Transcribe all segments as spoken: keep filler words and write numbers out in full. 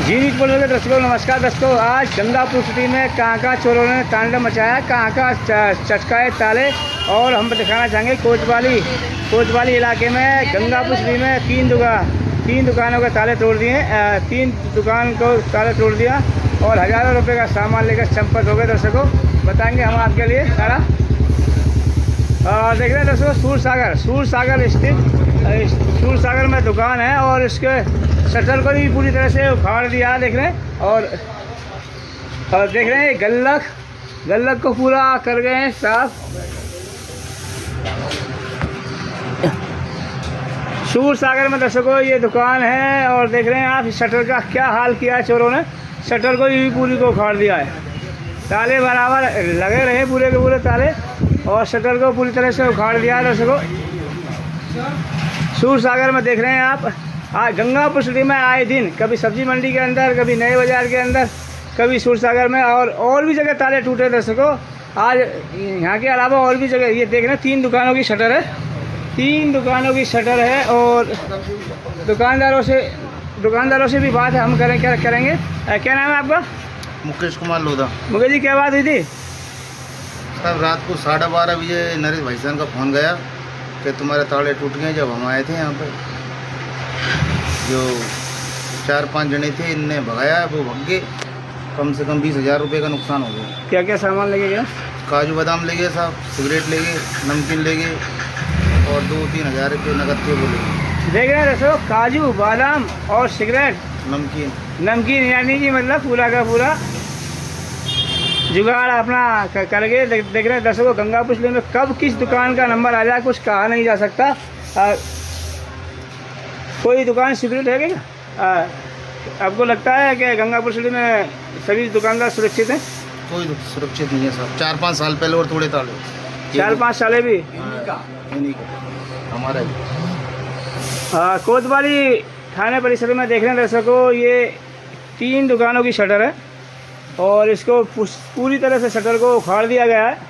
जी news बोल रहे दर्शकों नमस्कार। दोस्तों आज गंगापुर सिटी में कहाँ कहाँ चोरों ने तांडव मचाया, कहाँ कहाँ चटकाए ताले, और हम दिखाना चाहेंगे कोतवाली कोतवाली इलाके में गंगापुर सिटी में तीन दुकान तीन दुकानों के ताले तोड़ दिए, तीन दुकान को ताले तोड़ दिया और हज़ारों रुपए का सामान लेकर चंपत हो गए। दर्शकों बताएंगे हम आपके लिए सारा। देख रहे हैं दर्शकों सूर सागर सूर सागर स्थित सूर सागर में दुकान है और इसके शटर को भी पूरी तरह से उखाड़ दिया देख रहे हैं। और, और देख रहे हैं गल्लक गल्लक को पूरा कर गए हैं साफ। सूर सागर में दर्शकों ये दुकान है और देख रहे हैं आप शटर का क्या हाल किया है चोरों ने। शटर को भी पूरी को उखाड़ दिया है, ताले बराबर लगे रहे पूरे के पूरे ताले और शटर को पूरी तरह से उखाड़ दिया है। दर्शकों सूर सागर में देख रहे हैं आप आज गंगापुर सिटी में आए दिन कभी सब्जी मंडी के अंदर, कभी नए बाज़ार के अंदर, कभी सूर सागर में और और भी जगह ताले टूटे। दर्शकों आज यहाँ के अलावा और भी जगह ये देख रहे हैं तीन दुकानों की शटर है तीन दुकानों की शटर है और दुकानदारों से दुकानदारों से भी बात है हम करें क्या करेंगे। क्या नाम है आपका? मुकेश कुमार लोधा। मुकेश जी क्या बात हुई थी? साहब रात को साढ़े बारह बजे नरेश भाईजान का फ़ोन गया कि तुम्हारे ताले टूट गए। जब हम आए थे यहाँ पे जो चार पांच जने थे इनने भगाया, वो भग गए। कम से कम बीस हज़ार रुपये का नुकसान हो गया। क्या क्या सामान ले गया? काजू बादाम ले गए साहब, सिगरेट ले गए, नमकीन ले गए और दो तीन हज़ार रुपये नकद थे वो ले गए। देख रहे हैं दोस्तों काजू बादाम और सिगरेट नमकीन नमकीन यानी कि मतलब पूरा का पूरा जुगाड़ अपना कर गए। देख रहे हैं दर्शकों गंगापुर सिटी में कब किस दुकान का नंबर आ जाए कुछ कहा नहीं जा सकता। आ, कोई दुकान सिगरेट है क्या? आपको लगता है कि गंगापुर सिटी में सभी दुकानदार सुरक्षित हैं? कोई सुरक्षित नहीं है साहब। चार पाँच साल पहले और थोड़े ताले चार पाँच साले भी हमारा हाँ। कोतवाली थाने परिसर में देख रहे हैं दर्शकों ये तीन दुकानों की शटर है और इसको पूरी तरह से शटर को उखाड़ दिया गया है।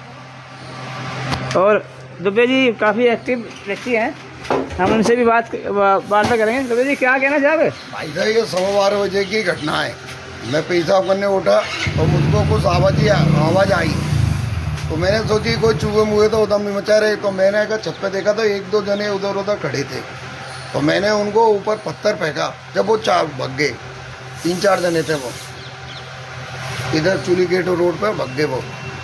और दुबे जी काफ़ी एक्टिव व्यक्ति हैं, हम उनसे भी बात वार्ता करेंगे। दुबे जी क्या कहना चाहोगे? भाई साहब ये सवा बारह बजे की घटना है। मैं पेशाब करने उठा तो मुझको कुछ आवाज़ आवाज़ आई तो मैंने सोची कोई चूहे मुहे तो उधम मचा रहे। तो मैंने कहा छत पे देखा तो एक दो जने उधर उधर खड़े थे तो मैंने उनको ऊपर पत्थर फेंका। जब वो चार भग गए, तीन चार जने थे वो इधर चूली गेट रोड पर भग गए वो।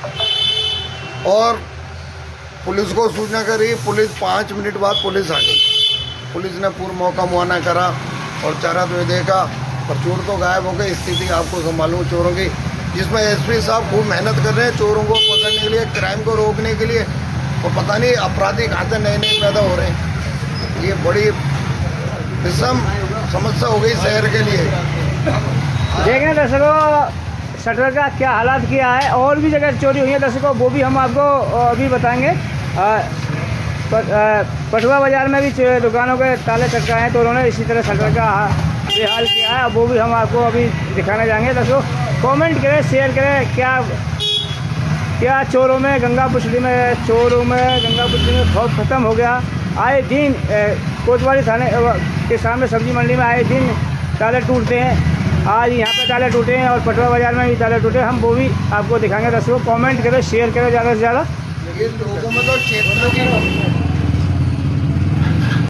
और पुलिस को सूचना करी, पुलिस पाँच मिनट बाद पुलिस आ गई। पुलिस ने पूरा मौका मुआयना करा और चारा तो देखा पर चोर तो गायब हो गए। स्थिति आपको संभालूँ चोरों की, जिसमें एसपी साहब खूब मेहनत कर रहे हैं चोरों को पकड़ने के लिए, क्राइम को रोकने के लिए। तो पता नहीं अपराधी कहाँ से नए नए पैदा हो रहे हैं। ये बड़ी विषम समस्या हो गई शहर के लिए। देखें दर्शकों शटर का क्या हालात किया है। और भी जगह चोरी हुई है दर्शकों, वो भी हम आपको अभी बताएंगे। पटवा बाज़ार में भी दुकानों के ताले चटकाए हैं तो उन्होंने इसी तरह शटर का बेहाल किया है, वो भी हम आपको अभी दिखाने जाएंगे। दर्शकों कमेंट करें, शेयर करें। क्या क्या चोरों में गंगापुर सिटी में चोरों में गंगापुर सिटी में खौफ ख़त्म हो गया। आए दिन कोतवाली थाने के सामने सब्जी मंडी में आए दिन ताले टूटते हैं। आज यहाँ पे ताले टूटे हैं और पटवा बाज़ार में भी ताले टूटे, हम वो भी आपको दिखाएंगे। दर्शकों कमेंट करें, शेयर करें ज़्यादा से ज़्यादा। लोगों में तो